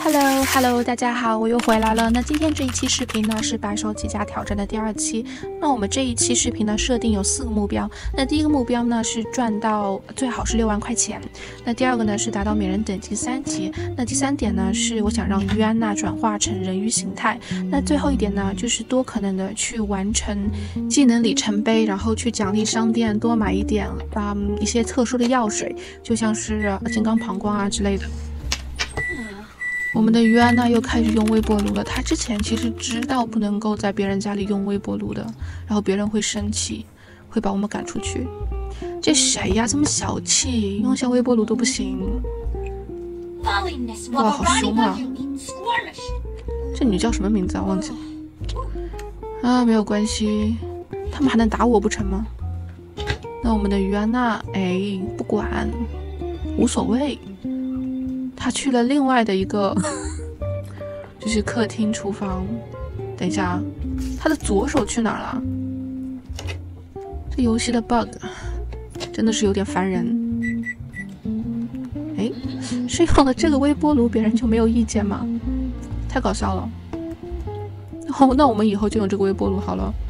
Hello，大家好，我又回来了。那今天这一期视频呢是白手起家挑战的第2期。那我们这一期视频呢设定有4个目标。那第一个目标呢是赚到最好是6万块钱。那第二个呢是达到美人等级3级。那第3点呢是我想让于安娜转化成人鱼形态。那最后一点呢就是多可能的去完成技能里程碑，然后去奖励商店多买一点一些特殊的药水，就像是金刚膀胱啊之类的。我们的于安娜又开始用微波炉了。她之前其实知道不能够在别人家里用微波炉的，然后别人会生气，会把我们赶出去。这谁呀，这么小气，用下微波炉都不行。哇，好凶啊！这女叫什么名字啊？忘记了。啊，没有关系，他们还能打我不成吗？那我们的于安娜，不管，无所谓。他去了另外的一个就是客厅厨房。等一下啊，他的左手去哪儿了？这游戏的 bug 真的是有点烦人。是用了这个微波炉别人就没有意见吗？太搞笑了。那我们以后就用这个微波炉好了。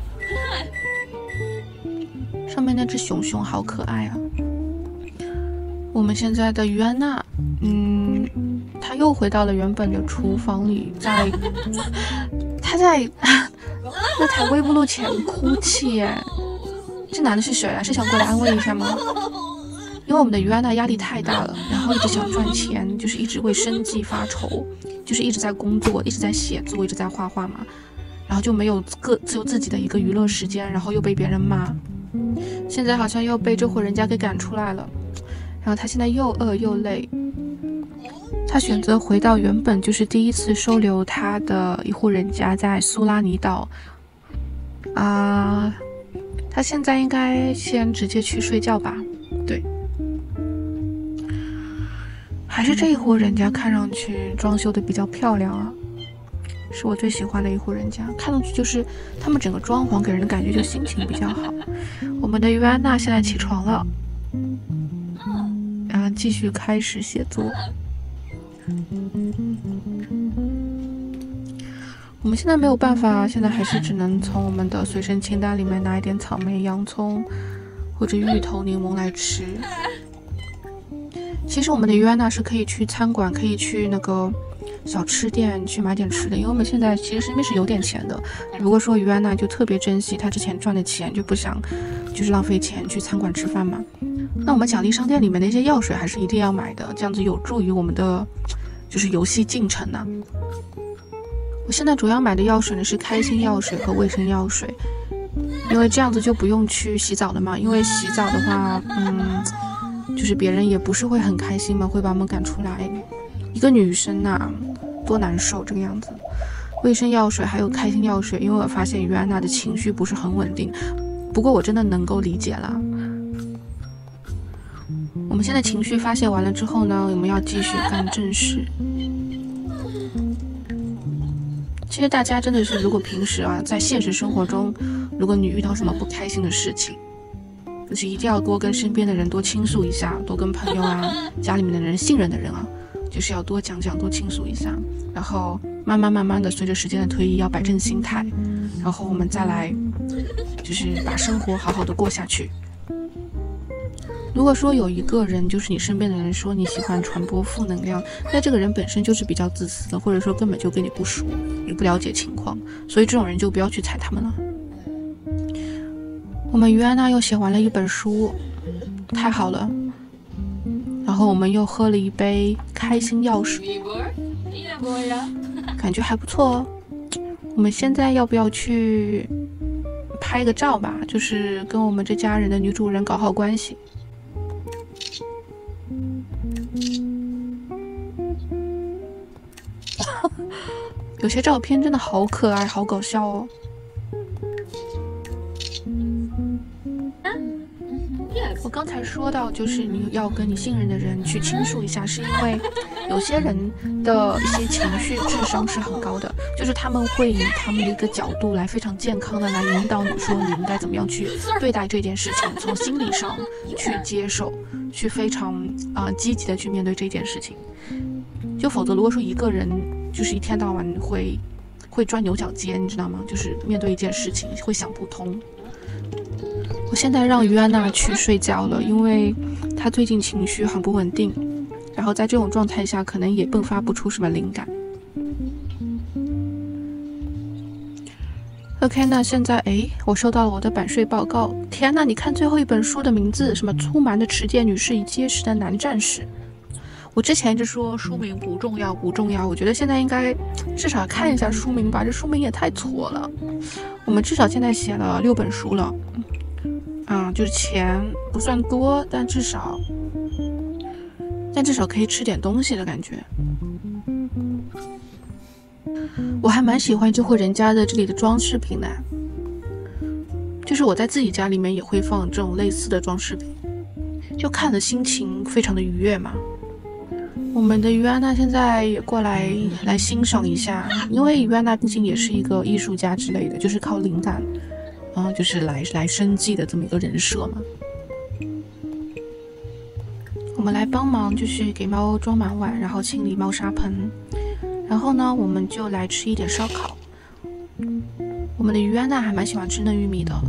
上面那只熊熊好可爱啊。我们现在的于安娜他又回到了原本的厨房里，他在那台微波炉前哭泣耶。这男的是谁啊？是想过来安慰一下吗？因为我们的于安娜压力太大了，然后一直想赚钱，就是一直为生计发愁，就是一直在工作，一直在写作，一直在画画嘛，然后就没有只有自己的一个娱乐时间，然后又被别人骂，现在好像又被这户人家给赶出来了，然后他现在又饿又累。他选择回到原本就是第一次收留他的一户人家，在苏拉尼岛他现在应该先直接去睡觉吧。对，还是这一户人家看上去装修的比较漂亮啊，是我最喜欢的一户人家。看上去就是他们整个装潢给人的感觉就心情比较好。我们的于安娜现在起床了，然后继续开始写作。我们现在没有办法，现在还是只能从我们的随身清单里面拿一点草莓、洋葱或者芋头、柠檬来吃。其实我们的于安娜是可以去餐馆，可以去那个小吃店去买点吃的，因为我们现在其实身边是有点钱的。如果说于安娜就特别珍惜她之前赚的钱，就不想就是浪费钱去餐馆吃饭嘛，那我们奖励商店里面的一些药水还是一定要买的，这样子有助于我们的就是游戏进程呢。我现在主要买的药水呢是开心药水和卫生药水，因为这样子就不用去洗澡了嘛，因为洗澡的话就是别人也不是会很开心嘛，会把我们赶出来。一个女生啊多难受这个样子。卫生药水还有开心药水，因为我发现于安娜的情绪不是很稳定，不过我真的能够理解啦。我们现在情绪发泄完了之后呢，我们要继续干正事。其实大家真的是，如果平时在现实生活中，如果你遇到什么不开心的事情，就是一定要多跟身边的人多倾诉一下，多跟朋友家里面的人、信任的人就是要多讲讲，多倾诉一下，然后慢慢的随着时间的推移，要摆正心态，然后我们再来就是把生活好好的过下去。如果说有一个人，就是你身边的人说你喜欢传播负能量，那这个人本身就是比较自私的，或者说根本就跟你不熟，也不了解情况，所以这种人就不要去踩他们了。我们于安娜又写完了一本书，太好了。然后我们又喝了一杯开心药水，感觉还不错哦。我们现在要不要去拍个照吧，就是跟我们这家人的女主人搞好关系。有些照片真的好可爱，好搞笑哦。我刚才说到，就是你要跟你信任的人去倾诉一下，是因为有些人的一些情绪智商是很高的，就是他们会以他们的一个角度来非常健康的来引导你说你应该怎么样去对待这件事情，从心理上去接受，去非常积极的去面对这件事情。 就否则如果说一个人就是一天到晚会钻牛角尖，你知道吗？就是面对一件事情会想不通。我现在让于安娜去睡觉了，因为她最近情绪很不稳定，然后在这种状态下可能也迸发不出什么灵感。OK， 那现在我收到了我的版税报告。天哪，你看最后一本书的名字，什么粗蛮的持剑女士与结实的男战士。我之前一直说书名不重要不重要，我觉得现在应该至少看一下书名吧，这书名也太挫了。我们至少现在写了6本书了，就是钱不算多，但至少可以吃点东西的感觉。我还蛮喜欢这户人家的这里的装饰品的，就是我在自己家里面也会放这种类似的装饰品，就看的心情非常的愉悦嘛。我们的于安娜现在也过来欣赏一下，因为于安娜毕竟也是一个艺术家之类的，就是靠灵感，就是来生计的这么一个人设嘛。我们来帮忙，就是给猫装满碗，然后清理猫砂盆。然后呢，我们就来吃一点烧烤。我们的于安娜还蛮喜欢吃嫩玉米的。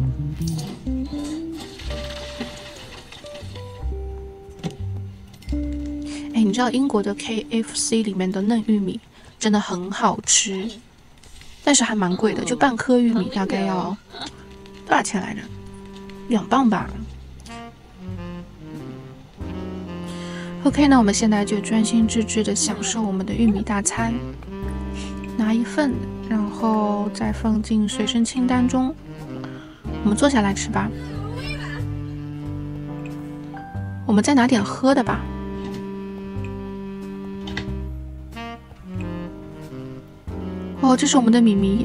你知道英国的 KFC 里面的嫩玉米真的很好吃，但是还蛮贵的，就半颗玉米大概要多少钱来着？2磅吧。OK， 那我们现在就专心致志的享受我们的玉米大餐，拿一份，然后再放进随身清单中。我们坐下来吃吧。我们再拿点喝的吧。这是我们的米米。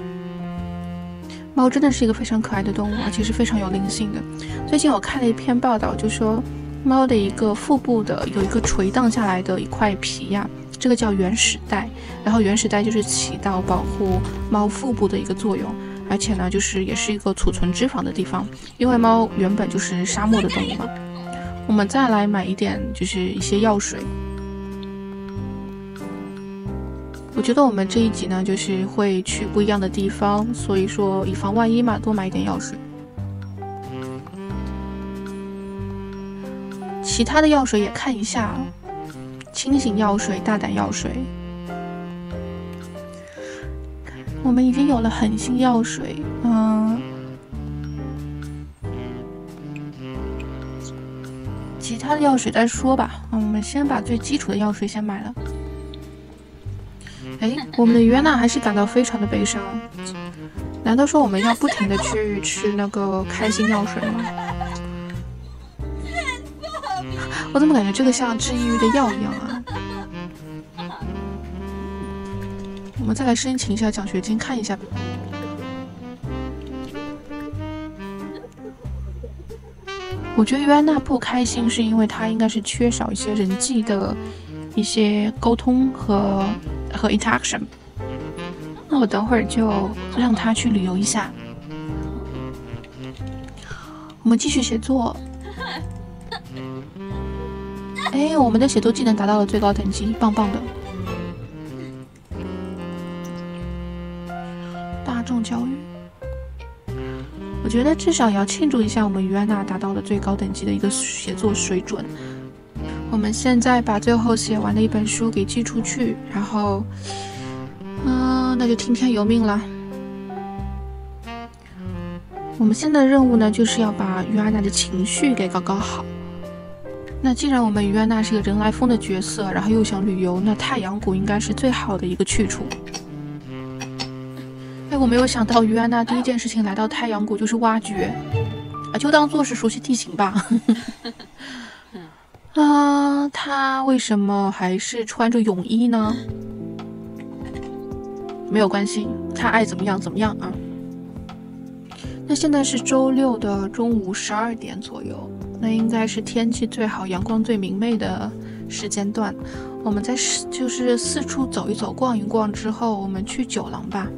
猫真的是一个非常可爱的动物，而且是非常有灵性的。最近我看了一篇报道，就说猫的一个腹部的有一个垂荡下来的一块皮呀，这个叫原始带，然后原始带就是起到保护猫腹部的一个作用，而且呢，就是也是一个储存脂肪的地方，因为猫原本就是沙漠的动物嘛。我们再来买一点，就是一些药水。我觉得我们这一集呢，就是会去不一样的地方，所以说以防万一嘛，多买一点药水。其他的药水也看一下，清醒药水、大胆药水。我们已经有了狠心药水，其他的药水再说吧。我们先把最基础的药水先买了。我们的于安娜还是感到非常的悲伤。难道说我们要不停的去吃那个开心药水吗？我怎么感觉这个像治抑郁的药一样啊？我们再来申请一下奖学金，看一下吧。我觉得于安娜不开心是因为她应该是缺少一些人际的一些沟通和 interaction。 那我等会儿就让他去旅游一下。我们继续写作。我们的写作技能达到了最高等级，棒棒的。大众教育，我觉得至少也要庆祝一下我们于安娜达到了最高等级的一个写作水准。我们现在把最后写完的一本书给寄出去，然后那就听天由命了。我们现在的任务呢，就是要把于安娜的情绪给搞好。那既然我们于安娜是个人来疯的角色，然后又想旅游，那太阳谷应该是最好的一个去处。我没有想到于安娜第一件事情来到太阳谷就是挖掘，就当做是熟悉地形吧。她为什么还是穿着泳衣呢？没有关系，她爱怎么样怎么样啊。那现在是周六的中午12点左右，那应该是天气最好、阳光最明媚的时间段。我们就是四处走一走、逛一逛之后，我们去酒廊吧。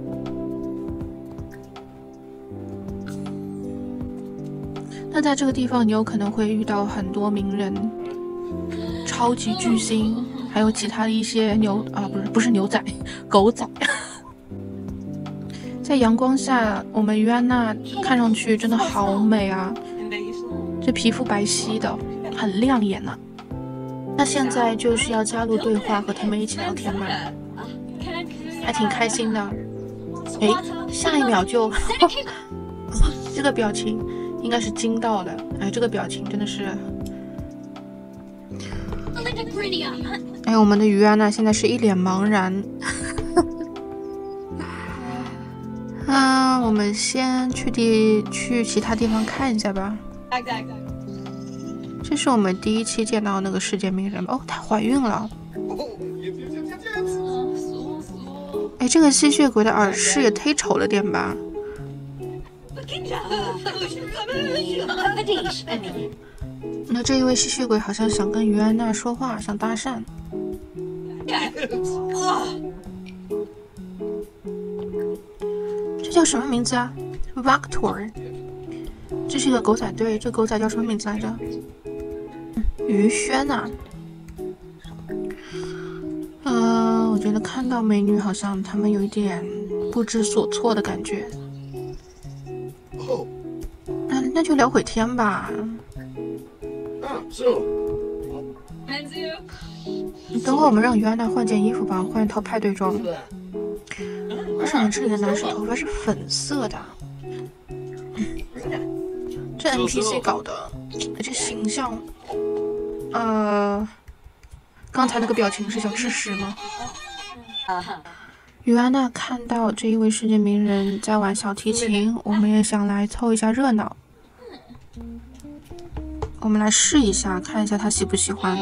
那在这个地方，你有可能会遇到很多名人、超级巨星， 还有其他的一些不是牛仔，狗仔。在阳光下，我们于安娜看上去真的好美啊！这皮肤白皙的，很亮眼呢。那现在就是要加入对话，和他们一起聊天吧，还挺开心的。哎，下一秒就这个表情应该是惊到了。哎，这个表情真的是。哎，我们的于安娜现在是一脸茫然。我们先去其他地方看一下吧。这是我们第一期见到那个世界名人哦，她怀孕了。哎，这个吸血鬼的耳饰也忒丑了点吧？那这一位吸血鬼好像想跟于安娜说话，想搭讪。这叫什么名字啊 ？Vector。这是一个狗仔队，这狗仔叫什么名字来着？于轩呐。我觉得看到美女，好像他们有一点不知所措的感觉。那就聊会天吧。等会我们让于安娜换件衣服吧，换一套派对装。为什么这里的男士头发是粉色的？这 NPC 搞的，这形象，刚才那个表情是想吃屎吗？于安娜看到这一位世界名人在玩小提琴，我们也想来凑一下热闹。我们来试一下，看一下他喜不喜欢。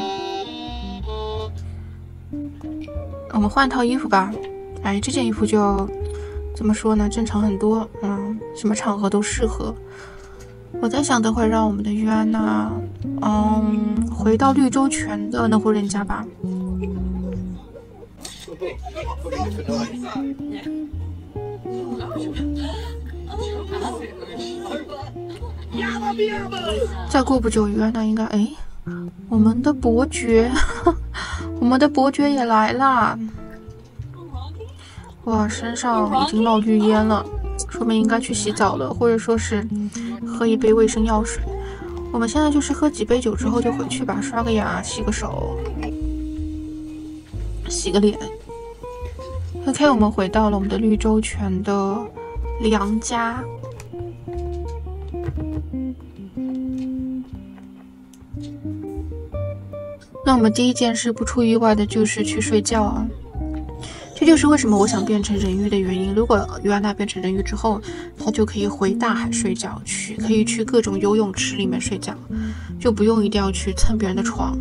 我们换套衣服吧。哎，这件衣服就怎么说呢？正常很多，什么场合都适合。我在想，等会让我们的于安娜，回到绿洲泉的那户人家吧。再过不久，于安娜应该，我们的伯爵，我们的伯爵也来啦！哇，身上已经冒绿烟了，说明应该去洗澡了，或者说是喝一杯卫生药水。我们现在就是喝几杯酒之后就回去吧，刷个牙，洗个手，洗个脸。OK， 我们回到了我们的绿洲泉的娘家。那我们第一件事不出意外的就是去睡觉啊。这就是为什么我想变成人鱼的原因。如果于安娜变成人鱼之后，她就可以回大海睡觉，可以去各种游泳池里面睡觉，就不用一定要去蹭别人的床。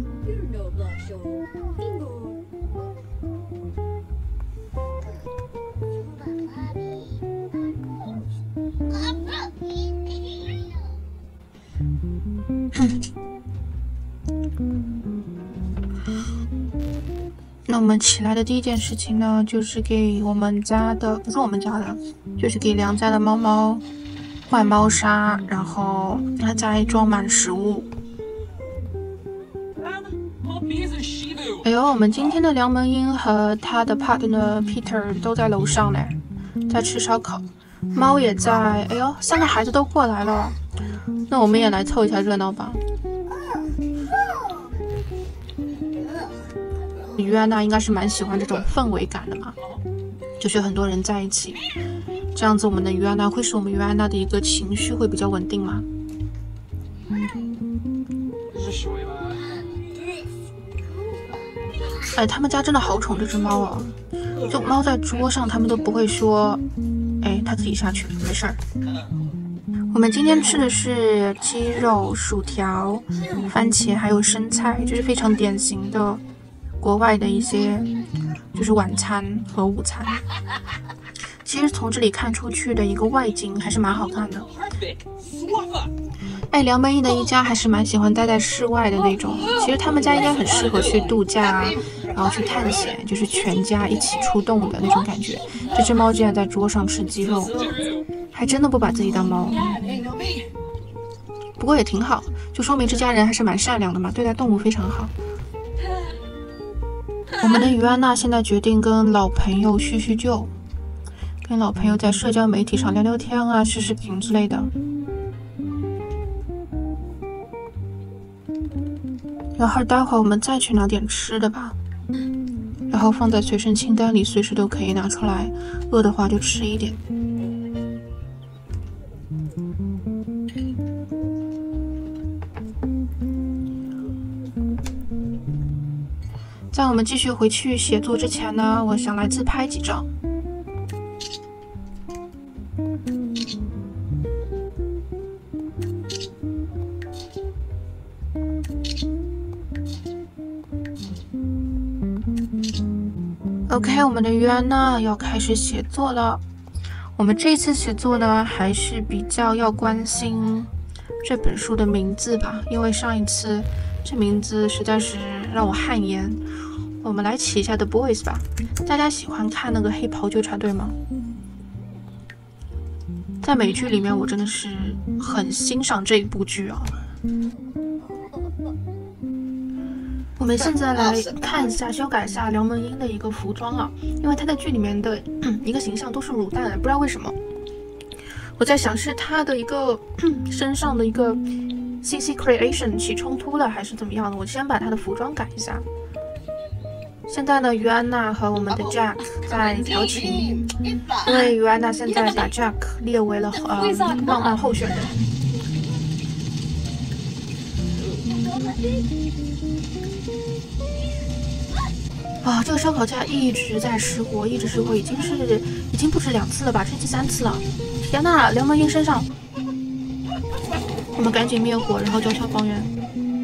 那我们起来的第一件事情呢，就是给我们家的，不是我们家的，就是给梁家的猫猫换猫砂，然后再装满食物。哎呦，我们今天的梁门英和他的 partner Peter 都在楼上呢，在吃烧烤。猫也在，哎呦，3个孩子都过来了，那我们也来凑一下热闹吧。于安娜应该是蛮喜欢这种氛围感的嘛，就是很多人在一起，这样子我们的于安娜会使我们于安娜的一个情绪会比较稳定嘛。哎，他们家真的好宠这只猫啊，就猫在桌上他们都不会说，哎，它自己下去没事儿。我们今天吃的是鸡肉、薯条、番茄还有生菜，就是非常典型的国外的一些就是晚餐和午餐。其实从这里看出去的一个外景还是蛮好看的。哎，梁门英的一家还是蛮喜欢待在室外的那种，其实他们家应该很适合去度假啊，然后去探险，就是全家一起出动的那种感觉。这只猫竟然在桌上吃鸡肉，还真的不把自己当猫。不过也挺好，就说明这家人还是蛮善良的嘛，对待动物非常好。 我们的于安娜现在决定跟老朋友叙叙旧，跟老朋友在社交媒体上聊聊天啊，视视频之类的。然后待会儿我们再去拿点吃的吧，然后放在随身清单里，随时都可以拿出来，饿的话就吃一点。在我们继续回去写作之前呢，我想来自拍几张。OK， 我们的于安娜要开始写作了。我们这次写作呢，还是比较要关心这本书的名字吧，因为上一次这名字实在是让我汗颜。我们来起一下 The Boys 吧。大家喜欢看那个黑袍纠察队吗？在美剧里面，我真的是很欣赏这一部剧啊。我们现在来看一下，修改一下梁文音的一个服装啊，因为她在剧里面的一个形象都是乳蛋，不知道为什么。我在想是她的一个身上的一个 CC Creation 起冲突了，还是怎么样的？我先把她的服装改一下。现在呢，于安娜和我们的 Jack 在调情，因为于安娜现在把 Jack 列为了浪漫候选人。这个烧烤架一直在失火，已经不止2次了吧？这是第3次了。天呐，梁文音身上，我们赶紧灭火，然后叫消防员。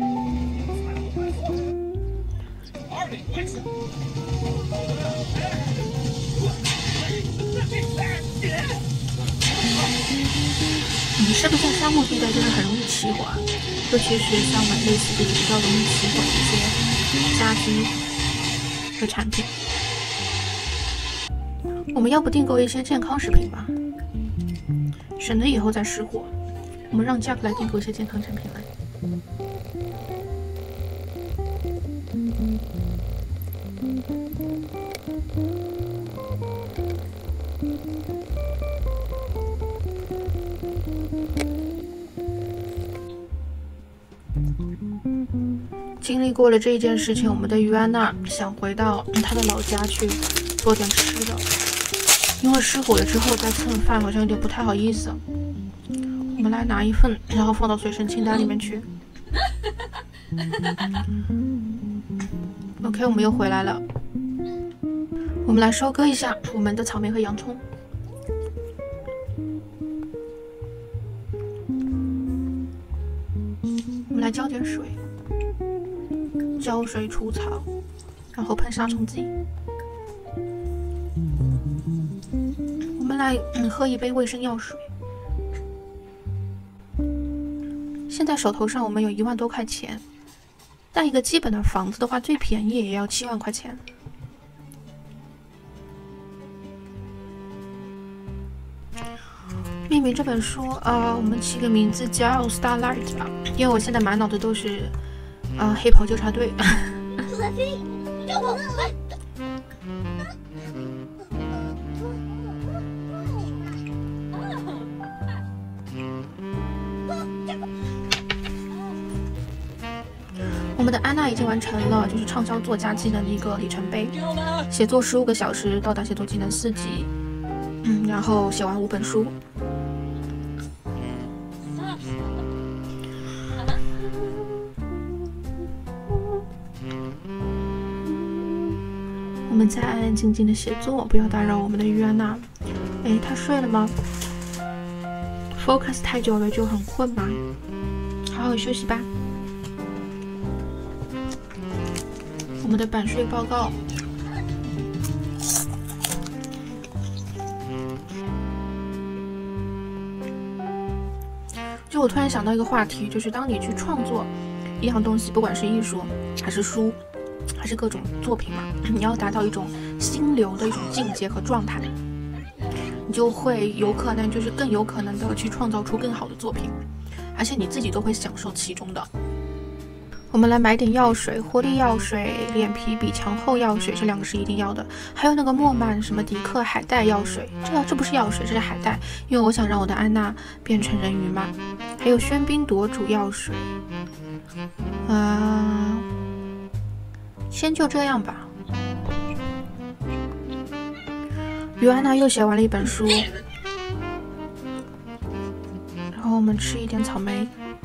是不是沙漠地带真的很容易起火啊？尤其是像类似这种比较容易起火的一些家居和产品。我们要不订购一些健康食品吧，省得以后再失火。我们让 Jack 来订购一些健康产品来。经历过了这一件事情，我们的于安娜想回到她的老家去做点吃的，因为失火了之后再蹭饭好像有点不太好意思。我们来拿一份，然后放到随身清单里面去。OK， 我们又回来了。我们来收割一下我们的草莓和洋葱。我们来浇点水。浇水除草，然后喷杀虫剂。我们来喝一杯卫生药水。现在手头上我们有1万多块钱，但一个基本的房子的话，最便宜也要7万块钱。命名这本书我们起个名字叫 Starlight 吧，因为我现在满脑子都是黑袍纠察队。我们的安娜已经完成了就是畅销作家技能的一个里程碑，写作15个小时，到达写作技能4级，然后写完5本书。我们再安安静静的写作，不要打扰我们的于安娜。她睡了吗 ？Focus 太久了就很困嘛，好好休息吧。我们的版税报告。就我突然想到一个话题，就是当你去创作一样东西，不管是艺术还是书还是各种作品嘛，你要达到一种心流的一种境界和状态，你就会有可能就是更有可能的去创造出更好的作品，而且你自己都会享受其中的。 我们来买点药水，活力药水、脸皮比强厚药水，这2个是一定要的。还有那个莫曼什么迪克海带药水，这不是药水，这是海带，因为我想让我的安娜变成人鱼嘛。还有喧宾夺主药水，先就这样吧。于安娜又写完了一本书，然后我们吃一点草莓。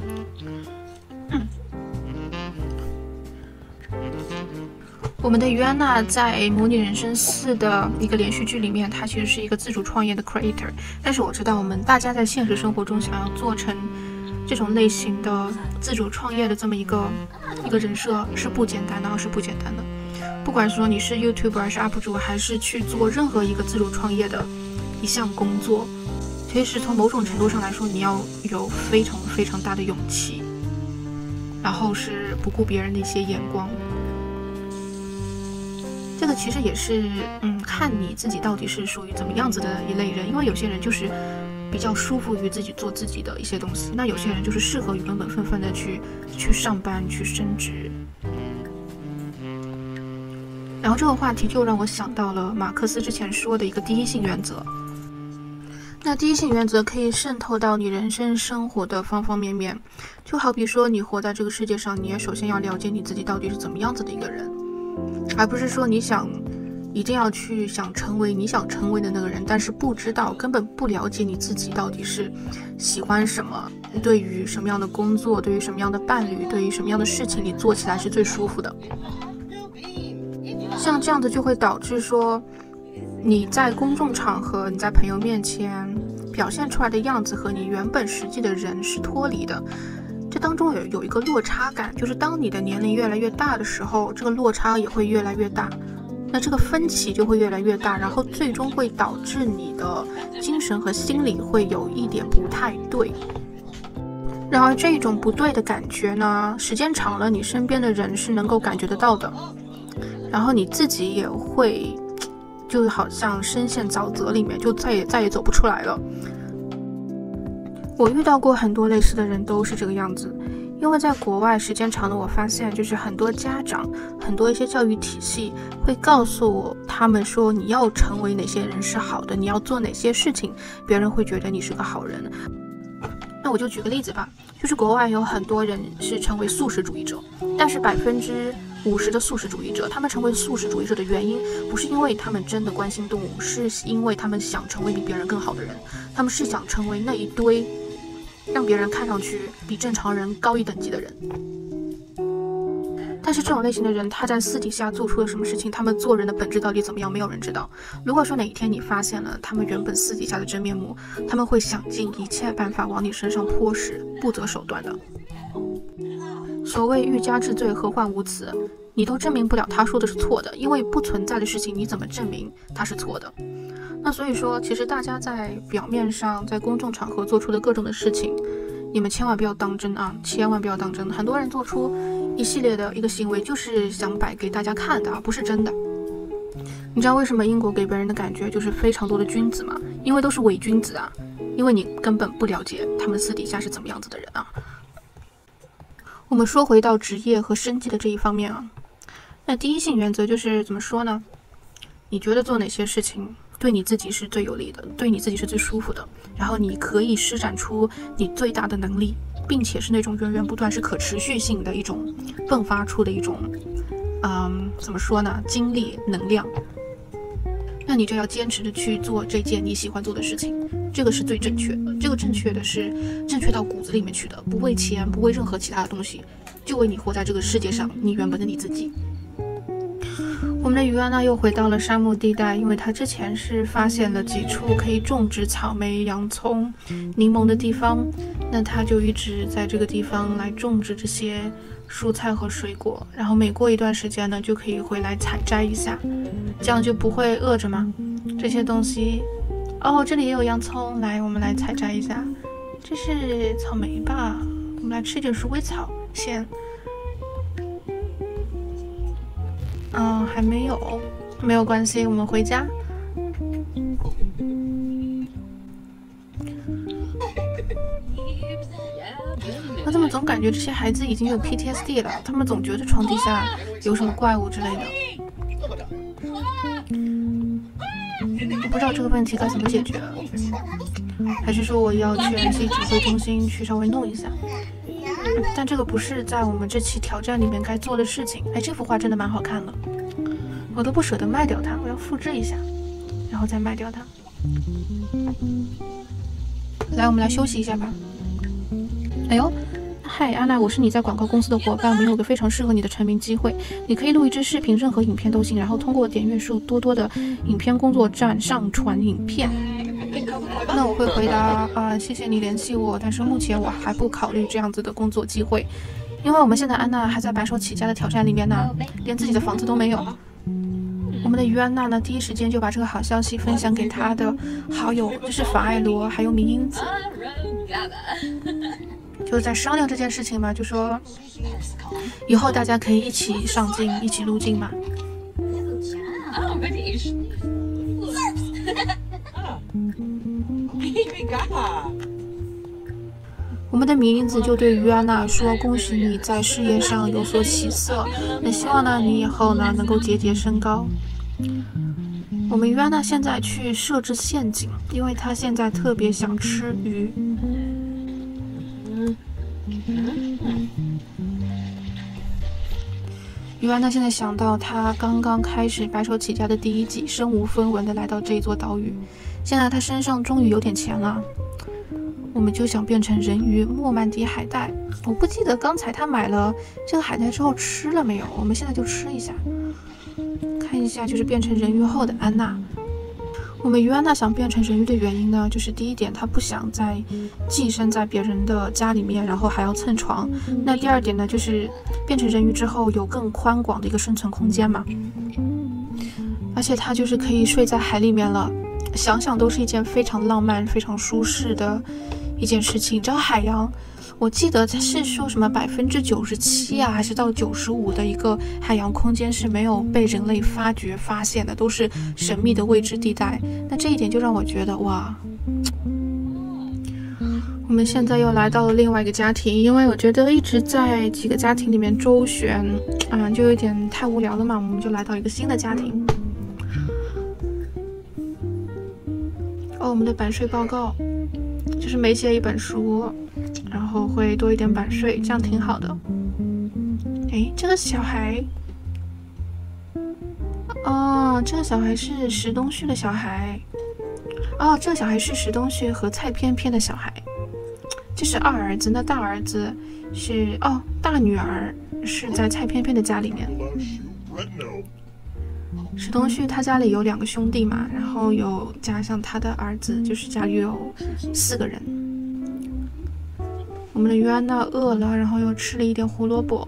我们的于安娜在《模拟人生4》的一个连续剧里面，她其实是一个自主创业的 creator。但是我知道，我们大家在现实生活中想要做成这种类型的自主创业的这么一个人设是不简单的，不管说你是 YouTuber 还是 UP 主，还是去做任何一个自主创业的一项工作，其实从某种程度上来说，你要有非常非常大的勇气，然后是不顾别人的一些眼光。这个其实也是，看你自己到底是属于怎么样子的一类人，因为有些人就是比较舒服于自己做自己的一些东西，那有些人就是适合于本本分分的去上班去升职。然后这个话题就让我想到了马克思之前说的一个第一性原则。那第一性原则可以渗透到你人生生活的方方面面，就好比说你活在这个世界上，你也首先要了解你自己到底是怎么样子的一个人。而不是说你一定要去想成为你想成为的那个人，但是不知道根本不了解你自己到底是喜欢什么，对于什么样的工作，对于什么样的伴侣，对于什么样的事情你做起来是最舒服的。像这样子就会导致说你在公众场合，你在朋友面前表现出来的样子和你原本实际的人是脱离的。这当中有一个落差感，就是当你的年龄越来越大的时候，这个落差也会越来越大，那这个分歧就会越来越大，然后最终会导致你的精神和心理会有一点不太对。然而这种不对的感觉呢，时间长了，你身边的人是能够感觉得到的，然后你自己也会就好像深陷沼泽里面，就再也走不出来了。我遇到过很多类似的人都是这个样子，因为在国外时间长了，我发现就是很多家长，很多一些教育体系会告诉他们说，你要成为哪些人是好的，你要做哪些事情，别人会觉得你是个好人。那我就举个例子吧，就是国外有很多人是成为素食主义者，但是50%的素食主义者，他们成为素食主义者的原因不是因为他们真的关心动物，是因为他们想成为比别人更好的人，他们是想成为那一堆让别人看上去比正常人高一等级的人。但是这种类型的人，他在私底下做出了什么事情，他们做人的本质到底怎么样，没有人知道。如果说哪一天你发现了他们原本私底下的真面目，他们会想尽一切办法往你身上泼屎，不择手段的。所谓欲加之罪，何患无辞，你都证明不了他说的是错的，因为不存在的事情你怎么证明他是错的？那所以说，其实大家在表面上在公众场合做出的各种的事情，你们千万不要当真啊，千万不要当真。很多人做出一系列的一个行为，就是想摆给大家看的，不是真的。你知道为什么英国给别人的感觉就是非常多的君子吗？因为都是伪君子啊，因为你根本不了解他们私底下是怎么样子的人啊。我们说回到职业和生计的这一方面啊，那第一性原则就是怎么说呢？你觉得做哪些事情对你自己是最有利的，对你自己是最舒服的，然后你可以施展出你最大的能力，并且是那种源源不断、是可持续性的一种迸发出的一种，怎么说呢？精力能量。那你就要坚持的去做这件你喜欢做的事情，这个是最正确的。这个正确的是正确到骨子里面去的，不为钱，不为任何其他的东西，就为你活在这个世界上，你原本的你自己。我们的于安娜又回到了沙漠地带，因为她之前是发现了几处可以种植草莓、洋葱、柠檬的地方，那她就一直在这个地方来种植这些蔬菜和水果，然后每过一段时间呢，就可以回来采摘一下，这样就不会饿着嘛。这些东西，哦，这里也有洋葱，来，我们来采摘一下。这是草莓吧？我们来吃一点鼠尾草先。还没有，没有关系，我们回家。 我怎么总感觉这些孩子已经有 PTSD 了？他们总觉得床底下有什么怪物之类的。我不知道这个问题该怎么解决，还是说我要去 MC 指挥中心去稍微弄一下？但这个不是在我们这期挑战里面该做的事情。哎，这幅画真的蛮好看的，我都不舍得卖掉它，我要复制一下，然后再卖掉它。来，我们来休息一下吧。哎呦，嗨，安娜，我是你在广告公司的伙伴，我们有个非常适合你的成名机会，你可以录一支视频，任何影片都行，然后通过点阅数多的影片工作站上传影片。那我会回答谢谢你联系我，但是目前我还不考虑这样子的工作机会，因为我们现在安娜还在白手起家的挑战里面呢，连自己的房子都没有。我们的于安娜呢，第一时间就把这个好消息分享给她的好友，就是法艾罗还有米英子，就在商量这件事情嘛，就说以后大家可以一起上镜，一起入镜嘛。我们的米英子就对于安娜说：“恭喜你在事业上有所起色，那希望呢你以后呢能够节节升高。”我们于安娜现在去设置陷阱，因为她现在特别想吃鱼。于安娜现在想到，她刚刚开始白手起家的第一季，身无分文的来到这座岛屿，现在她身上终于有点钱了。我们就想变成人鱼莫曼迪海带，我不记得刚才她买了这个海带之后吃了没有，我们现在就吃一下，看一下就是变成人鱼后的安娜。我们于安娜想变成人鱼的原因呢，就是第一点，她不想再寄生在别人的家里面，然后还要蹭床。那第二点呢，就是变成人鱼之后有更宽广的一个生存空间嘛，而且她就是可以睡在海里面了，想想都是一件非常浪漫、非常舒适的一件事情。你知道海洋，我记得是说什么97%啊，还是到95%的一个海洋空间是没有被人类发现的，都是神秘的未知地带。那这一点就让我觉得哇，我们现在又来到了另外一个家庭，因为我觉得一直在几个家庭里面周旋，就有点太无聊了嘛，我们就来到一个新的家庭。我们的版税报告就是每写一本书，然后会多一点版税，这样挺好的。诶，这个小孩，这个小孩是石东旭的小孩。这个小孩是石东旭和蔡翩翩的小孩。这是二儿子，那大儿子是大女儿是在蔡翩翩的家里面。石东旭他家里有2个兄弟嘛，然后有加上他的儿子，就是家里有4个人。我们的于安娜饿了，然后又吃了一点胡萝卜。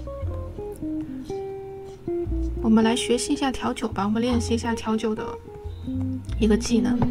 我们来学习一下调酒吧，我们练习一下调酒的一个技能。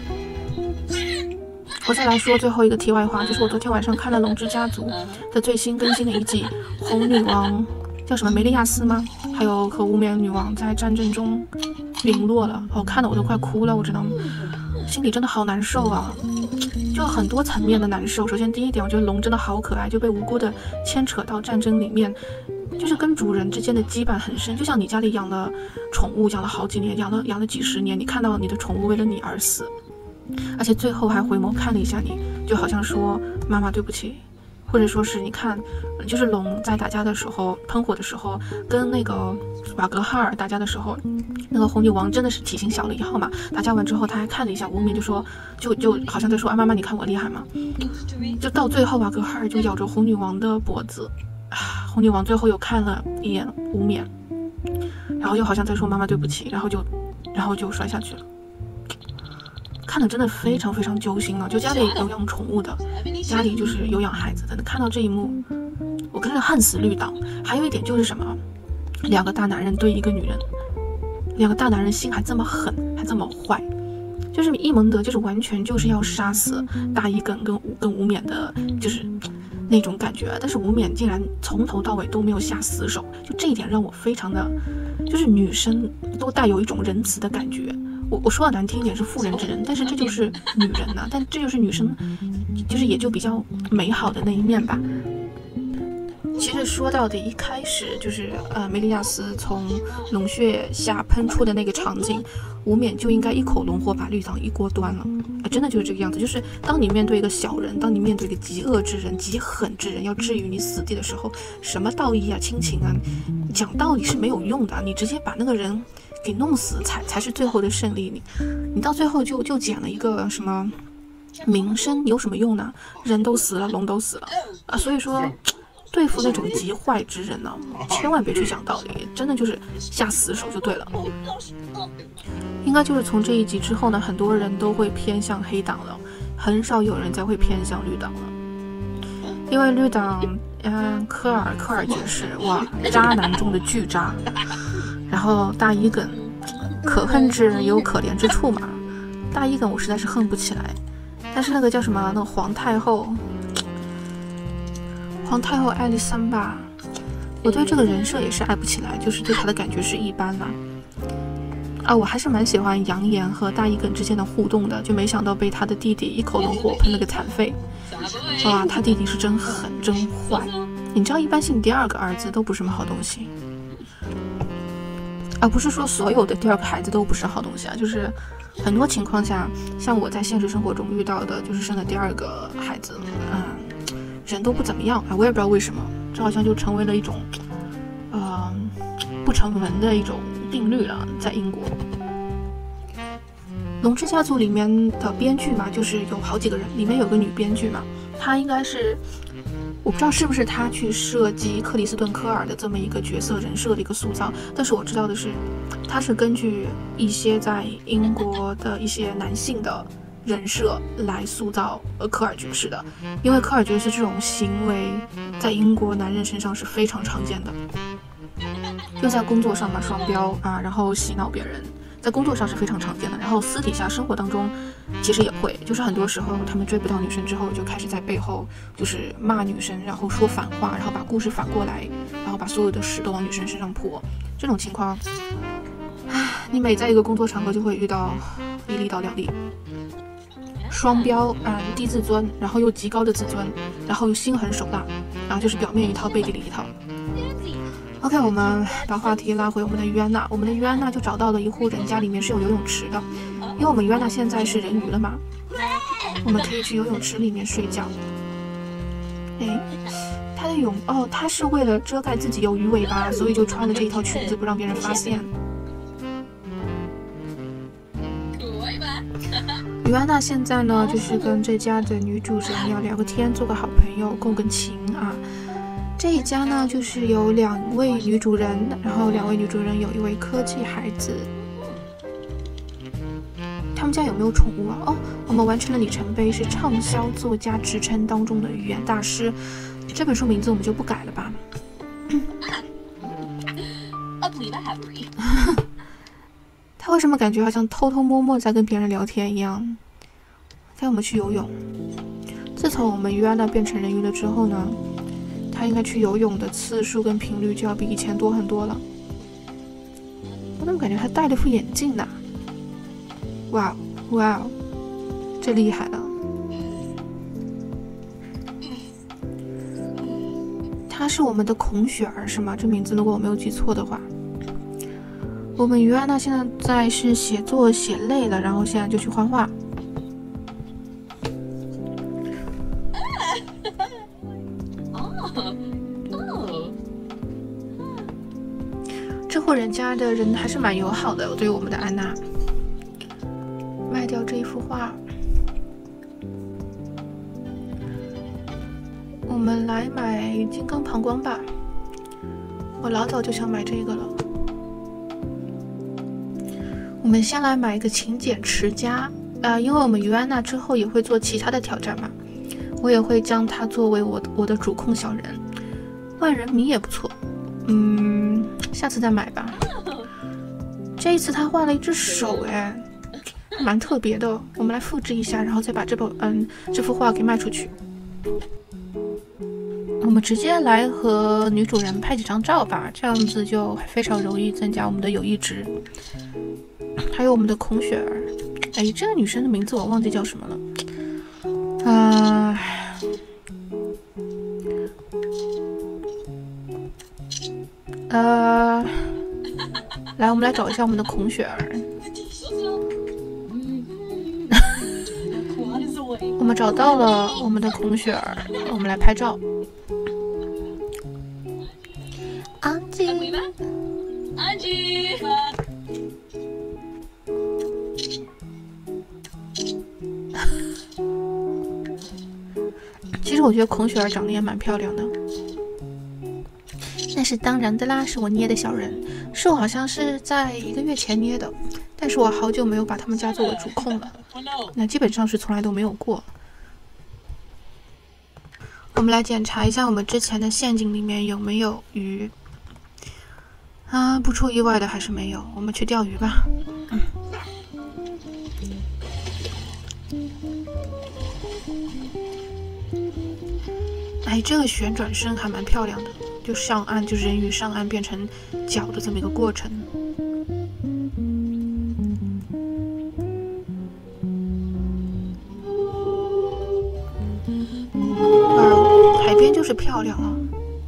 我再来说最后一个题外话，就是我昨天晚上看了《龙之家族》的最新更新的一季，红女王叫什么梅利亚斯吗？还有和无冕女王在战争中陨落了，看得我都快哭了，我知道吗？心里真的好难受啊，就很多层面的难受。首先第一点，我觉得龙真的好可爱，就被无辜的牵扯到战争里面，就是跟主人之间的羁绊很深，就像你家里养了宠物，养了好几年，养了几十年，你看到你的宠物为了你而死，而且最后还回眸看了一下你，就好像说妈妈对不起，或者说是你看，就是龙在打架的时候喷火的时候，跟那个瓦格哈尔打架的时候，那个红女王真的是体型小了1号嘛，打架完之后他还看了一下无冕，就说就好像在说妈妈你看我厉害吗？就到最后瓦格哈尔就咬着红女王的脖子，红女王最后又看了一眼无冕，然后又好像在说妈妈对不起，然后就摔下去了。看的真的非常非常揪心了，就家里有养宠物的，家里就是有养孩子的，看到这一幕我真的恨死绿党。还有一点就是什么，2个大男人对一个女人，2个大男人心还这么狠，还这么坏，就是伊蒙德就是完全就是要杀死大伊耿跟无冕的，就是那种感觉，但是无冕竟然从头到尾都没有下死手，就这一点让我非常的，就是女生都带有一种仁慈的感觉。我说的难听一点是妇人之仁，但是这就是女人呐，但这就是女生就是也就比较美好的那一面吧。其实说到底，一开始就是梅丽亚斯从龙穴下喷出的那个场景，无冕就应该一口龙火把绿党一锅端了。真的就是这个样子，就是当你面对一个小人，当你面对一个极恶之人、极狠之人要置于你死地的时候，什么道义啊、亲情啊，讲道理是没有用的，你直接把那个人给弄死才是最后的胜利。你到最后就捡了一个什么名声，有什么用呢？人都死了，龙都死了啊！所以说，对付那种极坏之人呢，千万别去讲道理，真的就是下死手就对了。应该就是从这一集之后呢，很多人都会偏向黑党了，很少有人再会偏向绿党了。因为绿党，科尔爵士，哇，渣男中的巨渣。然后大伊耿，可恨之人也有可怜之处嘛。大伊耿我实在是恨不起来，但是那个叫什么，那个皇太后艾丽森吧，我对这个人设也是爱不起来，就是对她的感觉是一般啦。我还是蛮喜欢杨言和大伊耿之间的互动的，就没想到被他的弟弟一口龙火喷了个残废。哇，他弟弟是真狠真坏，你知道一般性第二个儿子都不是什么好东西，不是说所有的第二个孩子都不是好东西啊，就是很多情况下，像我在现实生活中遇到的，就是生了第二个孩子，人都不怎么样我也不知道为什么，这好像就成为了一种不成文的一种定律了，在英国。龙之家族里面的编剧嘛，就是有好几个人，里面有个女编剧嘛，她应该是，我不知道是不是她去设计克里斯顿科尔的这么一个角色人设的一个塑造，但是我知道的是，她是根据一些在英国的一些男性的人设来塑造科尔爵士的，因为科尔爵士这种行为在英国男人身上是非常常见的。就在工作上嘛，双标然后洗脑别人，在工作上是非常常见的。然后私底下生活当中，其实也会，就是很多时候他们追不到女生之后，就开始在背后就是骂女生，然后说反话，然后把故事反过来，然后把所有的屎都往女生身上泼。这种情况，你每在一个工作场合就会遇到一例到两例。双标低自尊，然后又极高的自尊，然后又心狠手辣，然后就是表面一套背地里一套。OK， 我们把话题拉回我们的约安娜。我们的约安娜就找到了一户人家，里面是有游泳池的，因为我们约安娜现在是人鱼了嘛，我们可以去游泳池里面睡觉。她的她是为了遮盖自己有鱼尾巴，所以就穿了这一套裙子，不让别人发现。约安娜现在呢，就是跟这家的女主人要聊个天，做个好朋友，共个情这一家呢，就是有2位女主人，然后2位女主人有1位科技孩子。他们家有没有宠物我们完成了里程碑，是畅销作家职称当中的语言大师。这本书名字我们就不改了吧。他为什么感觉好像偷偷摸摸在跟别人聊天一样？带我们去游泳。自从我们约安娜变成人鱼了之后呢，他应该去游泳的次数跟频率就要比以前多很多了。我怎么感觉他戴了副眼镜呢？哇哦，这厉害了！他是我们的孔雪儿是吗？这名字如果我没有记错的话。我们于安娜现在是写作写累了，然后现在就去画画。这户人家的人还是蛮友好的，对我们的安娜。卖掉这一幅画，我们来买金刚膀胱吧。我老早就想买这个了。我们先来买一个勤俭持家因为我们于安娜之后也会做其他的挑战嘛，我也会将它作为我的主控小人。万人迷也不错，下次再买吧。这一次他画了一只手蛮特别的，我们来复制一下，然后再把这幅画给卖出去。我们直接来和女主人拍几张照吧，这样子就非常容易增加我们的友谊值。还有我们的孔雪儿，这个女生的名字我忘记叫什么了。 来，我们来找一下我们的孔雪儿。我们找到了我们的孔雪儿，我们来拍照。安吉，安吉。其实我觉得孔雪儿长得也蛮漂亮的。那是当然的啦，是我捏的小人，是我好像是在1个月前捏的，但是我好久没有把他们家作为主控了，那基本上是从来都没有过。我们来检查一下我们之前的陷阱里面有没有鱼啊，不出意外的还是没有，我们去钓鱼吧。哎，这个旋转声还蛮漂亮的，就上岸，就人鱼上岸变成脚的这么一个过程。海边就是漂亮啊！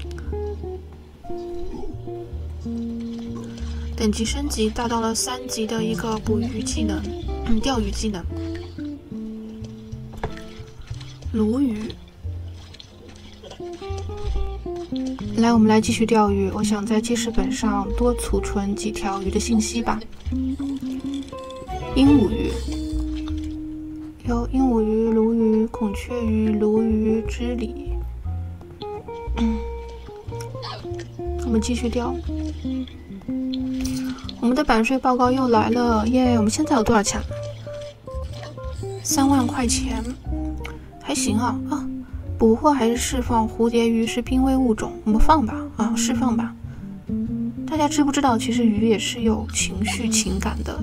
等级升级达到了3级的一个捕鱼技能，钓鱼技能，鲈鱼。来，我们来继续钓鱼。我想在记事本上多储存几条鱼的信息吧。鹦鹉鱼，有鹦鹉鱼、鲈鱼、孔雀鱼、鲈鱼、知里。我们继续钓。我们的版税报告又来了，耶！我们现在有多少钱？3万块钱，还行啊啊！捕获还是释放？蝴蝶鱼是濒危物种，我们放吧啊，释放吧。大家知不知道，其实鱼也是有情绪、情感的。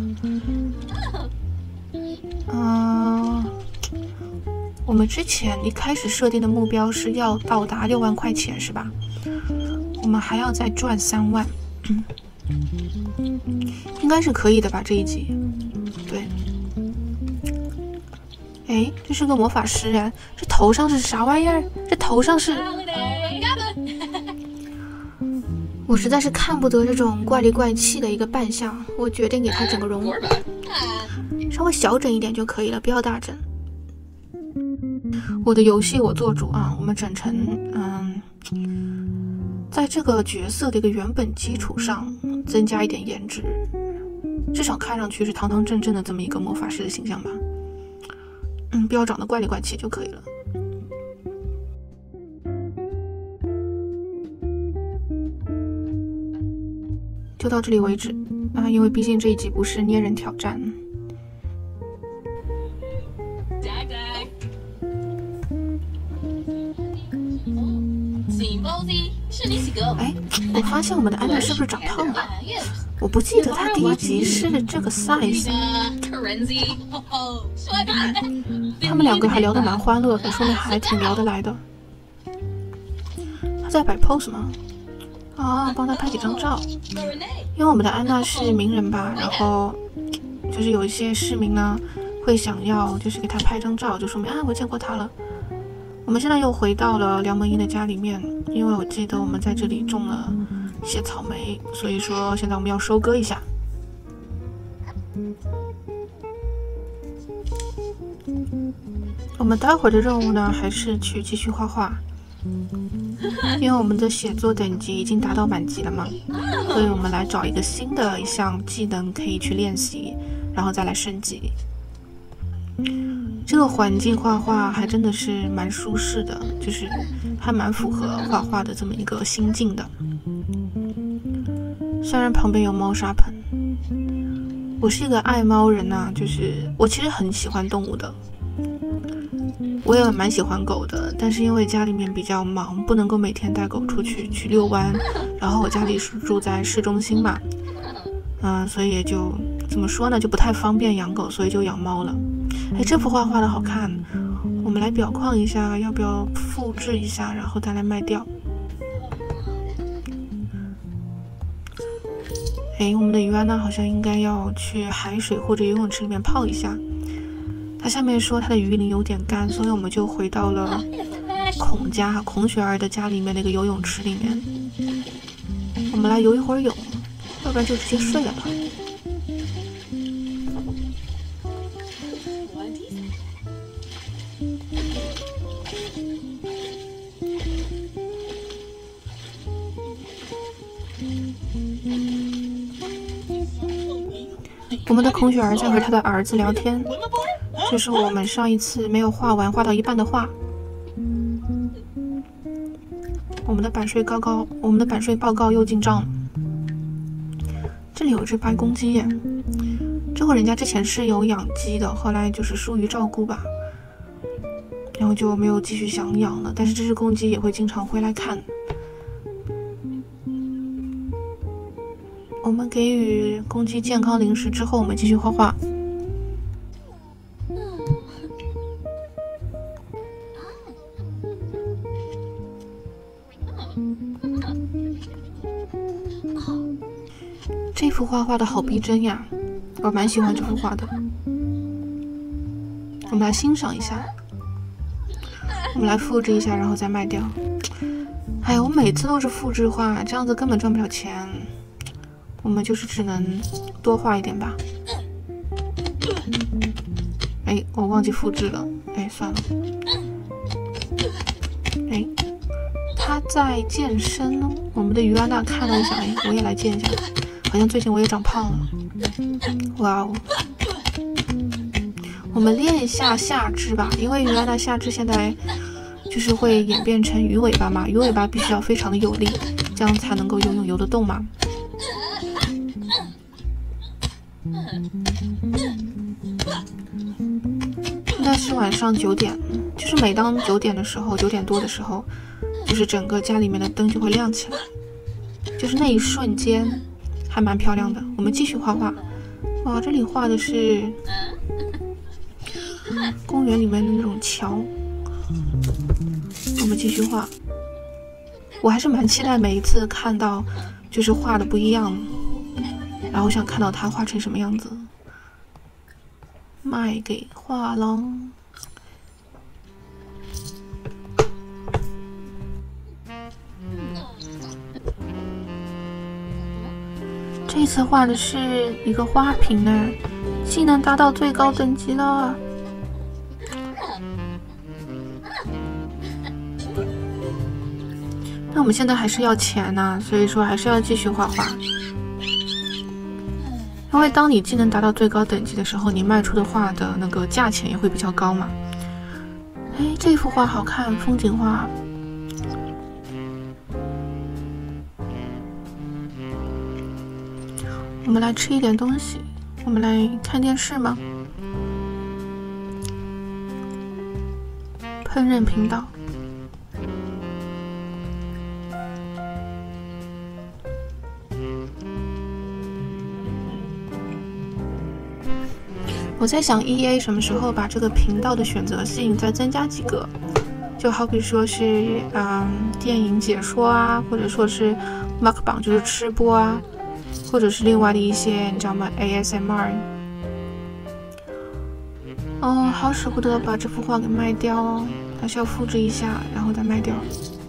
我们之前一开始设定的目标是要到达6万块钱，是吧？我们还要再赚3万，应该是可以的吧？这一集，对。哎，这是个魔法师啊！这头上是啥玩意儿？这头上是……我实在是看不得这种怪里怪气的一个扮相，我决定给他整个容，稍微小整一点就可以了，不要大整。我的游戏我做主啊，我们整成在这个角色的一个原本基础上增加一点颜值，至少看上去是堂堂正正的这么一个魔法师的形象吧。不要长得怪里怪气就可以了。就到这里为止啊，因为毕竟这一集不是捏人挑战。哎，我发现我们的安娜是不是长胖了？我不记得她第1集是这个 size。他们2个还聊得蛮欢乐的，说明还挺聊得来的。他在摆 pose 吗？啊，帮他拍几张照。因为我们的安娜是名人吧，然后就是有一些市民呢会想要就是给他拍张照，就说明啊我见过他了。我们现在又回到了梁文音的家里面，因为我记得我们在这里种了一些草莓，所以说现在我们要收割一下。我们待会儿的任务呢，还是去继续画画，因为我们的写作等级已经达到满级了嘛，所以我们来找一个新的一项技能可以去练习，然后再来升级。这个环境画画还真的是蛮舒适的，就是还蛮符合画画的这么一个心境的。虽然旁边有猫砂盆，我是一个爱猫人呐，就是我其实很喜欢动物的，我也蛮喜欢狗的，但是因为家里面比较忙，不能够每天带狗出去遛弯，然后我家里是住在市中心嘛，所以也就怎么说呢，就不太方便养狗，所以就养猫了。哎，这幅画画的好看，我们来裱框一下，要不要复制一下，然后再来卖掉？哎，我们的鱼安娜好像应该要去海水或者游泳池里面泡一下。它下面说它的鱼鳞有点干，所以我们就回到了孔雪儿的家里面那个游泳池里面。 我们来游一会儿泳，要不然就直接睡了吧。我们的孔雪儿在和他的儿子聊天，这是我们上一次没有画完，画到一半的画。我们的版税报告又进账了。这里有只白公鸡耶，这户人家之前是有养鸡的，后来就是疏于照顾吧，然后就没有继续想养了。但是这只公鸡也会经常回来看。我们给予公鸡健康零食之后，我们继续画画。这幅画画的好逼真呀，我蛮喜欢这幅画的。我们来欣赏一下，我们来复制一下，然后再卖掉。哎，我每次都是复制画，这样子根本赚不了钱。我们就是只能多画一点吧。哎，我忘记复制了。哎，算了。哎，他在健身呢。我们的于安娜看了一下，哎，我也来健一下。好像最近我也长胖了。哇哦！我们练一下下肢吧，因为于安娜下肢现在就是会演变成鱼尾巴嘛，鱼尾巴必须要非常的有力，这样才能够游泳游得动嘛。现在是晚上9点，就是每当9点的时候，9点多的时候，就是整个家里面的灯就会亮起来，就是那一瞬间还蛮漂亮的。我们继续画画。哇，这里画的是公园里面的那种桥。我们继续画。我还是蛮期待每一次看到就是画的不一样，然后想看到它画成什么样子。卖给画廊。这次画的是一个花瓶呢，技能达到最高等级了。那我们现在还是要钱呢，所以说还是要继续画画。因为当你技能达到最高等级的时候，你卖出的画的那个价钱也会比较高嘛。哎，这幅画好看，风景画。我们来吃一点东西，我们来看电视吗？烹饪频道。我在想 EA 什么时候把这个频道的选择性再增加几个，就好比说是电影解说啊，或者说是 mukbang 就是吃播啊，或者是另外的一些你知道吗 ASMR。哦，好舍不得把这幅画给卖掉哦，还是要复制一下然后再卖掉。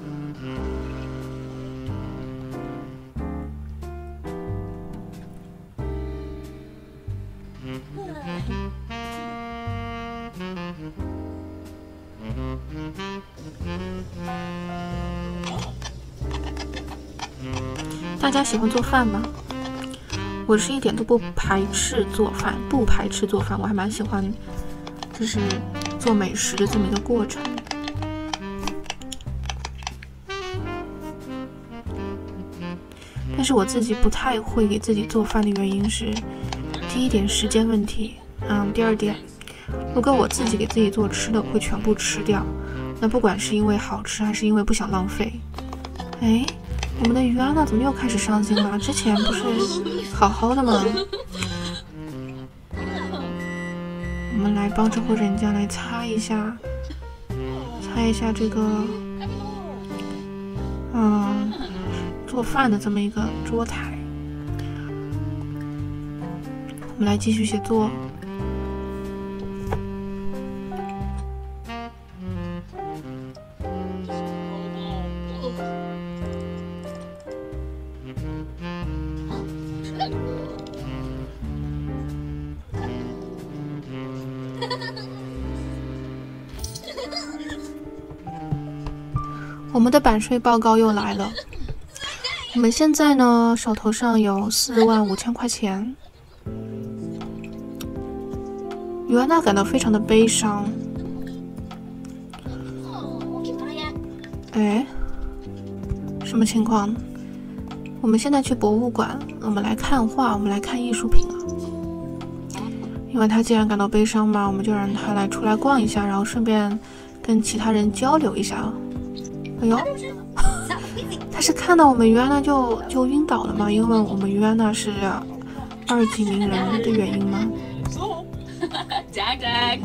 大家喜欢做饭吗？我是一点都不排斥做饭，我还蛮喜欢，就是做美食的这么一个过程。但是我自己不太会给自己做饭的原因是，第一点时间问题，第二点，如果我自己给自己做吃的，我会全部吃掉，那不管是因为好吃还是因为不想浪费。哎，我们的于安娜怎么又开始伤心了？之前不是好好的吗？我们来帮这户人家来擦一下这个，做饭的这么一个桌台。我们来继续写作。 我们的版税报告又来了。我们现在呢，手头上有45000块钱。尤安娜感到非常的悲伤。哎，什么情况？我们现在去博物馆，我们来看画，我们来看艺术品啊。因为他既然感到悲伤嘛，我们就让他来出来逛一下，然后顺便跟其他人交流一下。哎呦，他是看到我们尤安娜就晕倒了吗？因为我们尤安娜是2级名人的原因吗？哎，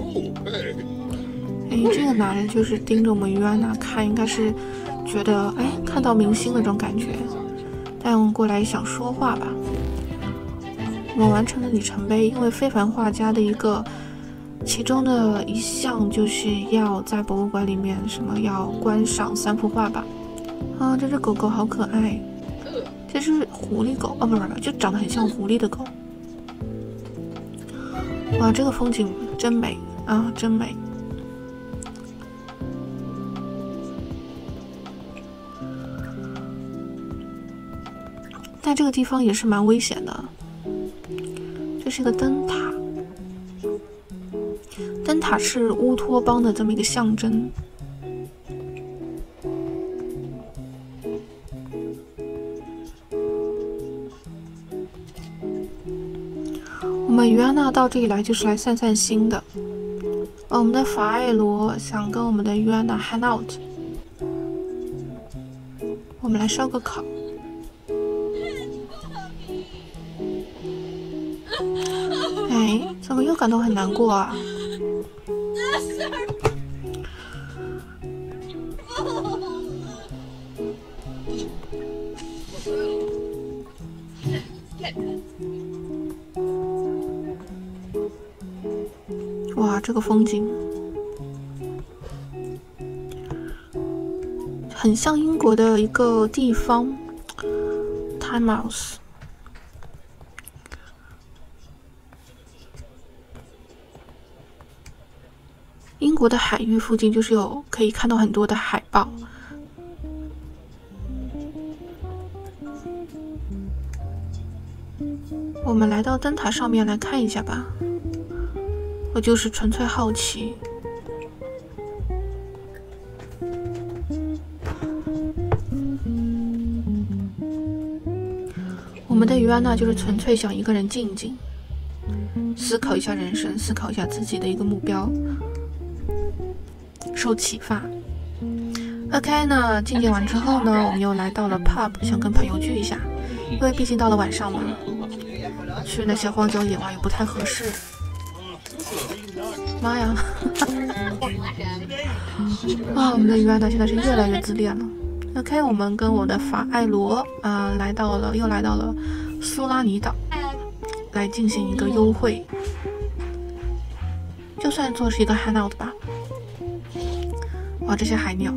这个男人就是盯着我们尤安娜看，应该是觉得哎看到明星那种感觉，带我们过来想说话吧。我们完成了里程碑，因为非凡画家的其中的一项就是要在博物馆里面要观赏3幅画吧。啊，这只狗狗好可爱，这是狐狸狗，不，就长得很像狐狸的狗。哇，这个风景真美啊，真美。但这个地方也是蛮危险的。这是个灯塔，灯塔是乌托邦的这么一个象征。我们尤安娜到这里来就是来散散心的。我们的法艾罗想跟我们的尤安娜 hang out， 我们来烧个烤。哎，怎么又感到很难过啊？哇，这个风景很像英国的一个地方 ，Tynemouth。英国的海域附近就是可以看到很多的海豹。我们来到灯塔上面来看一下吧。我就是纯粹好奇。我们的尤安娜就是纯粹想一个人静静，思考一下人生，思考一下自己的一个目标，受启发。OK， 那静静完之后呢，我们又来到了 pub， 想跟朋友聚一下，因为毕竟到了晚上嘛，去那些荒郊野外也不太合适。妈呀！啊，我们的尤安娜现在是越来越自恋了。OK， 我们跟我的法艾罗又来到了苏拉尼岛，来进行一个幽会，就算做是一个 hangout 吧。哇，这些海鸟！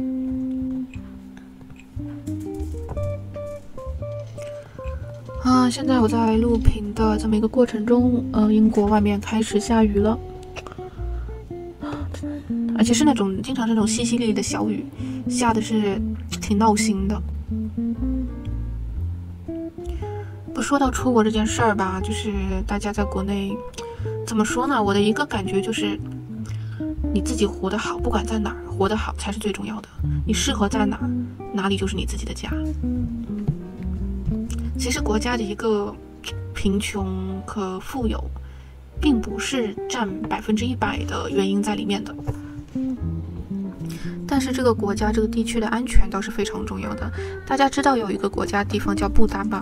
现在我在录屏的这么一个过程中，英国外面开始下雨了，而且是那种经常这种淅淅沥沥的小雨，下的是挺闹心的。不说到出国这件事儿吧，就是大家在国内怎么说呢？我的一个感觉就是，你自己活得好，不管在哪儿，活得好才是最重要的。你适合在哪儿，哪里就是你自己的家。其实国家的一个贫穷和富有，并不是占100%的原因在里面的。但是这个国家这个地区的安全倒是非常重要的。大家知道有一个国家地方叫不丹吗？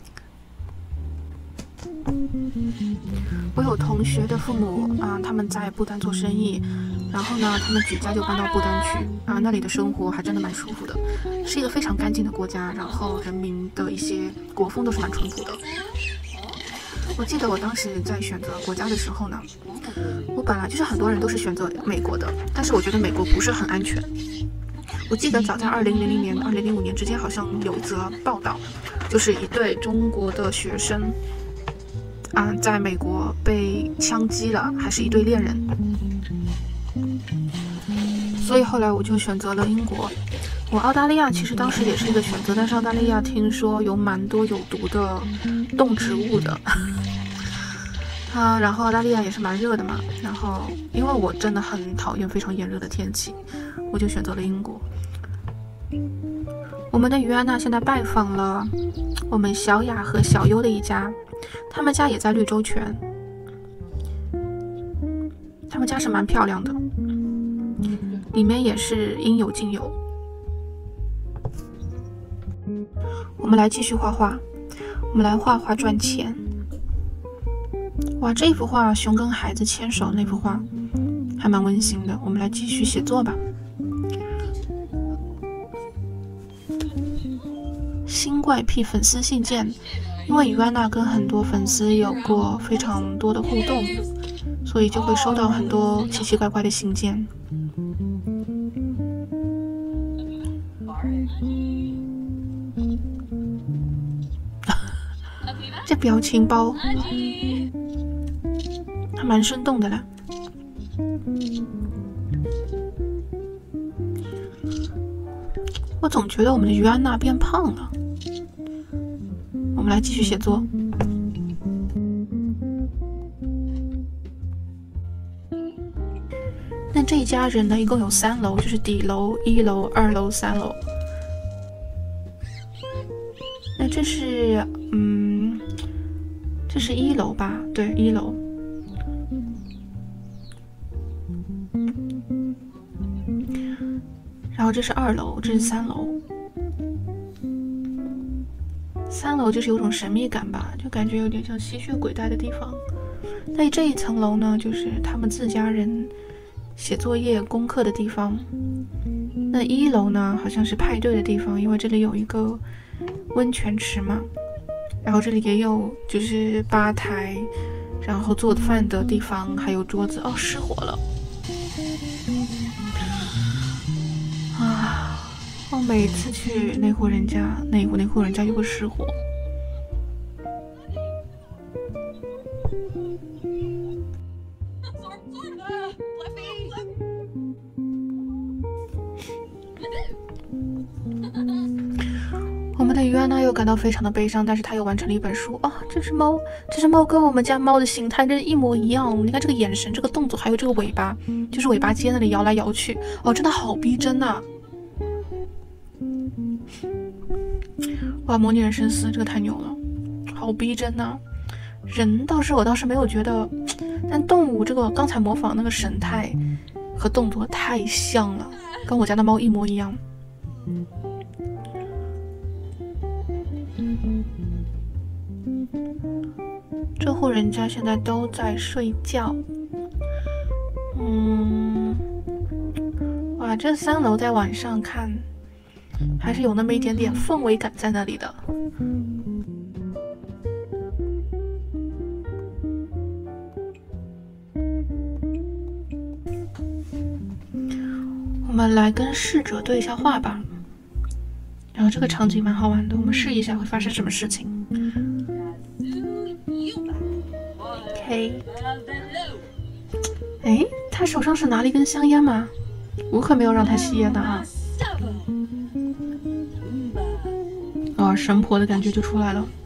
我有同学的父母他们在不丹做生意，然后呢，他们举家就搬到不丹去那里的生活还真的蛮舒服的，是一个非常干净的国家，然后人民的一些国风都是蛮淳朴的。我记得我当时在选择国家的时候呢，我本来就是很多人都是选择美国的，但是我觉得美国不是很安全。我记得早在2000年、2005年之间，好像有一则报道，就是一对中国的学生在美国被枪击了，还是一对恋人。所以后来我就选择了英国。 我澳大利亚其实当时也是一个选择，但是澳大利亚听说有蛮多有毒的动植物的。然后澳大利亚也是蛮热的嘛，然后因为我真的很讨厌非常炎热的天气，我就选择了英国。我们的于安娜现在拜访了我们小雅和小优的一家，他们家也在绿洲泉，他们家是蛮漂亮的，里面也是应有尽有。我们来继续画画，我们来画画赚钱。哇，这幅画熊跟孩子牵手那幅画还蛮温馨的，我们来继续写作吧。新怪癖粉丝信件，因为于安娜跟很多粉丝有过非常多的互动，所以就会收到很多奇奇怪怪的信件。这表情包还蛮生动的啦。我总觉得我们的于安娜变胖了。我们来继续写作。那这一家人呢，一共有3楼，就是底楼、1楼、2楼、3楼。那这是这是1楼吧？对，1楼。然后这是2楼，这是3楼。3楼就是有种神秘感吧，就感觉有点像吸血鬼待的地方。那这一层楼呢，就是他们自家人写作业、功课的地方。那1楼呢，好像是派对的地方，因为这里有一个温泉池嘛。然后这里也有就是吧台，然后做饭的地方，还有桌子。哦，失火了。我每次去那户人家，那户人家就会失火。我们的于安娜又感到非常的悲伤，但是她又完成了一本书。这只猫跟我们家猫的形态真是一模一样。你看这个眼神，这个动作，还有这个尾巴，就是尾巴尖那里摇来摇去。真的好逼真呐！哇，模拟人生4这个太牛了，好逼真呐！人我倒是没有觉得，但动物这个刚才模仿那个神态和动作太像了，跟我家的猫一模一样。这户人家现在都在睡觉。哇，这3楼在晚上看还是有那么一点点氛围感在那里的。我们来跟逝者对一下话吧。然后这个场景蛮好玩的，我们试一下会发生什么事情。OK， 他手上是拿了一根香烟吗？我可没有让他吸烟的啊。神婆的感觉就出来了。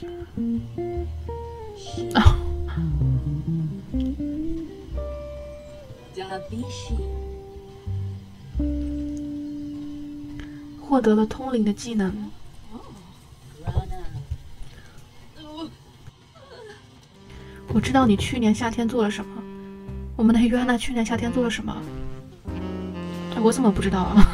获得了通灵的技能。我知道你去年夏天做了什么。我们的于安娜去年夏天做了什么？我怎么不知道啊？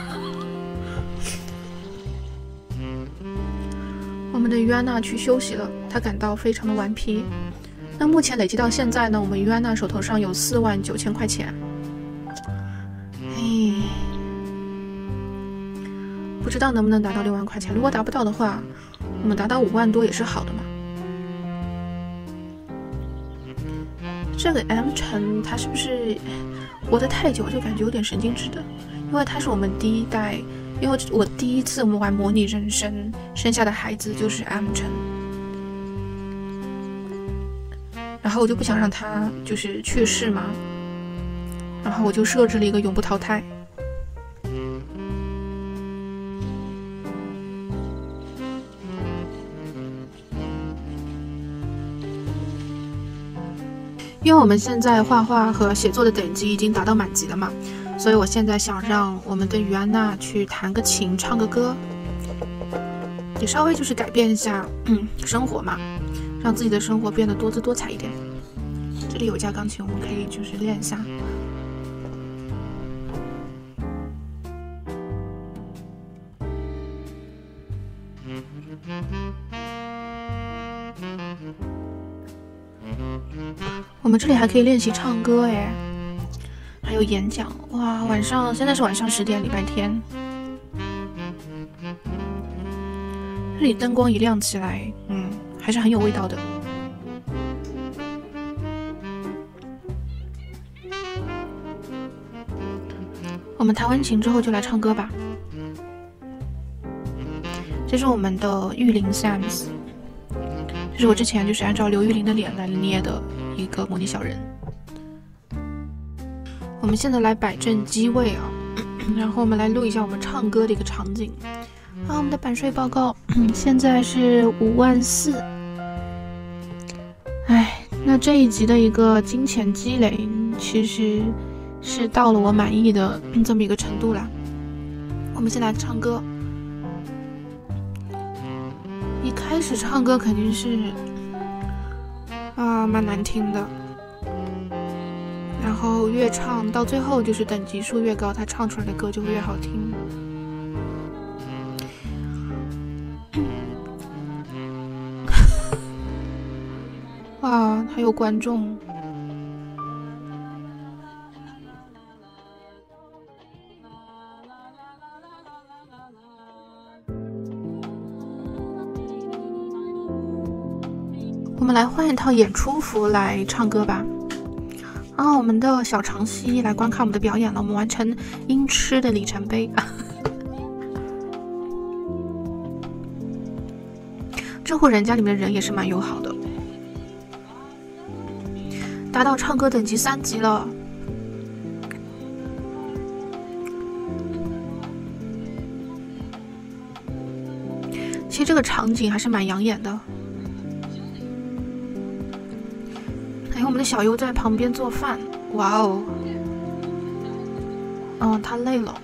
我们的于安娜去休息了，她感到非常的顽皮。那目前累积到现在呢，我们于安娜手头上有49000块钱。不知道能不能达到6万块钱。如果达不到的话，我们达到5万多也是好的嘛。这个 M 城他是不是活得太久，就感觉有点神经质的？因为他是我们第一代，因为我第一次我们玩模拟人生生下的孩子就是 M 城，然后我就不想让他就是去世嘛，然后我就设置了一个永不淘汰。 因为我们现在画画和写作的等级已经达到满级了嘛，所以我现在想让我们的于安娜去弹个琴，唱个歌，也稍微就是改变一下生活嘛，让自己的生活变得多姿多彩一点。这里有一架钢琴，我们可以就是练一下。我们这里还可以练习唱歌哎，还有演讲哇！现在是晚上10点，礼拜天。这里灯光一亮起来，还是很有味道的。我们弹完琴之后就来唱歌吧。这是我们的玉林 Sams， 这是我之前就是按照刘玉玲的脸来捏的一个模拟小人。我们现在来摆正机位啊，然后我们来录一下我们唱歌的一个场景。我们的版税报告现在是54000。那这一集的一个金钱积累其实是到了我满意的这么一个程度啦。我们先来唱歌。一开始唱歌肯定是蛮难听的，然后越唱到最后就是等级数越高，他唱出来的歌就会越好听。哇，还有观众。我们来换一套演出服来唱歌吧。我们的小长熙来观看我们的表演了，我们完成音痴的里程碑。这户人家里面的人也是蛮友好的，达到唱歌等级3级了。其实这个场景还是蛮养眼的。我们的小优在旁边做饭，哇哦，他累了。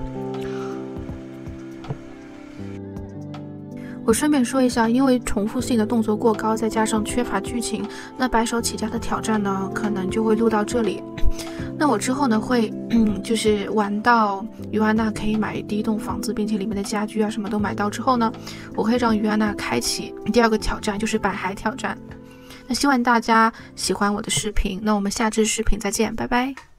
我顺便说一下，因为重复性的动作过高，再加上缺乏剧情，那白手起家的挑战呢，可能就会录到这里。那我之后呢，会就是玩到于安娜可以买第一栋房子，并且里面的家居什么都买到之后呢，我会让于安娜开启第2个挑战，就是摆海挑战。那希望大家喜欢我的视频，那我们下支视频再见，拜拜。